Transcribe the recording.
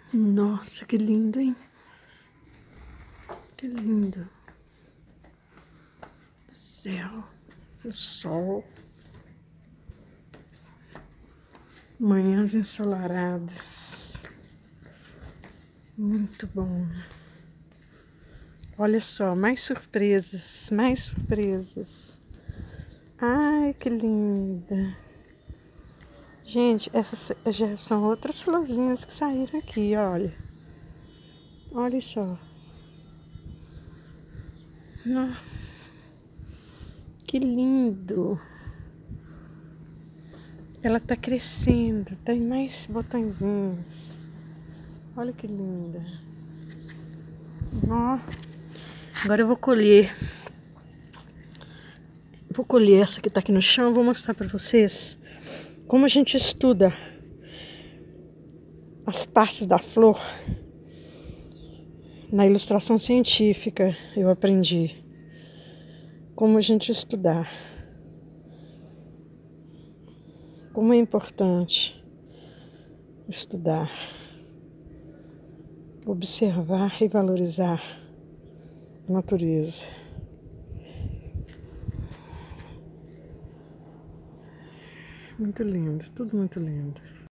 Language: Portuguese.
Nossa, que lindo, hein? Que lindo. Céu, o sol. Manhãs ensolaradas. Muito bom. Olha só, mais surpresas, mais surpresas. Ai, que linda. Gente, essas já são outras florzinhas que saíram aqui, olha. Olha só. Que lindo. Ela tá crescendo, tem mais botõezinhos. Olha que linda. Ó. Agora eu vou colher. Vou colher essa que tá aqui no chão. Vou mostrar pra vocês como a gente estuda as partes da flor. Na ilustração científica eu aprendi como a gente estudar. Como é importante estudar, observar e valorizar a natureza. Muito lindo, tudo muito lindo.